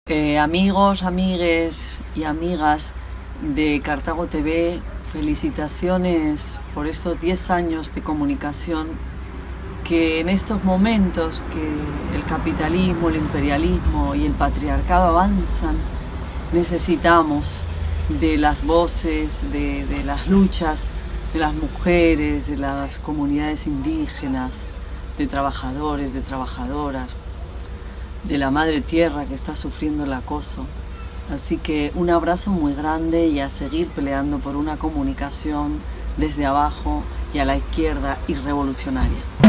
Amigos, amigues y amigas de Cartago TV, felicitaciones por estos 10 años de comunicación que en estos momentos que el capitalismo, el imperialismo y el patriarcado avanzan, necesitamos de las voces, de las luchas de las mujeres, de las comunidades indígenas, de trabajadores, de trabajadoras, de la madre tierra que está sufriendo el acoso. Así que un abrazo muy grande y a seguir peleando por una comunicación desde abajo y a la izquierda y revolucionaria.